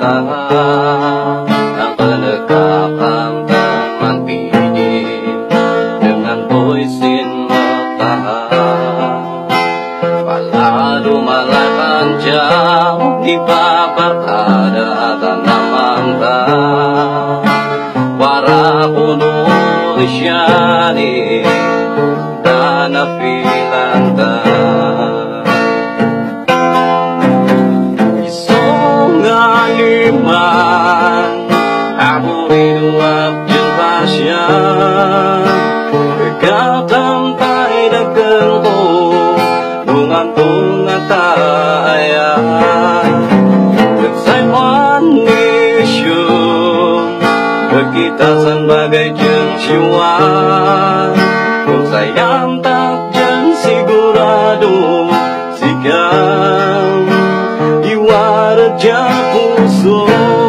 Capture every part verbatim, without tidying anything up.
Ang penegakkan teman biji dengan puisin matahan. Paladu malai panjang di babar ada tanaman tak. Warapuno isyani dan afilanta. Iman aku hidup jempasya kekatan tai dagelku bungan bunga tayan kesaiwan nisyum bekitasan bagai jengsiwan sayang tak jeng siguradu sikam iwara japu so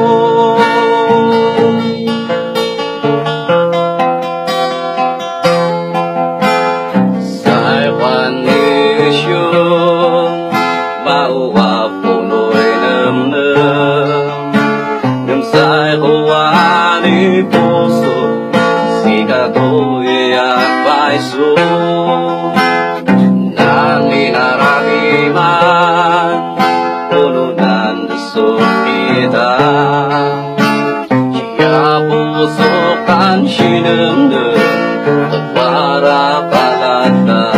sai wan nisyum bawa punoi nem nem nem sai wani puso sika to ya pai so nani naragiman tulunan kita jika pusokan sinendeng para palata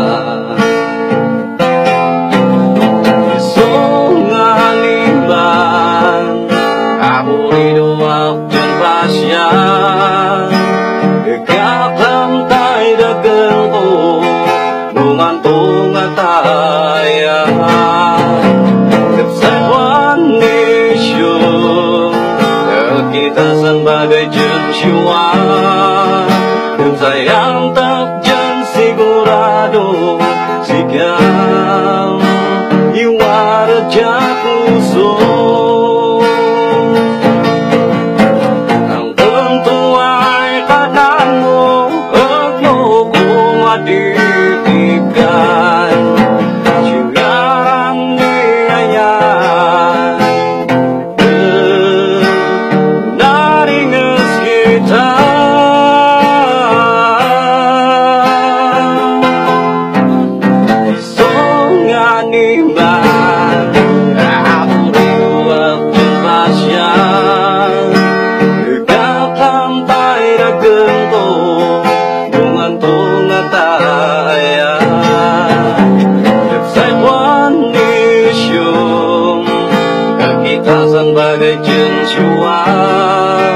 sungai limbang aku hidup jempasya kekatan tai dagelku bungan bunga tayang kita sebagai jengsiwan dan sayang tak jeng sigurado sikam iwara jakuso ang tentuai kananmu ekloku ngaditikan Shi Ngaran di ayat Nan Enenges kita songan iman aku riwak jempasya kekatan tai dagelku bungan bunga tayang kesaiwan nisyum kekitasan bagai jengsiwan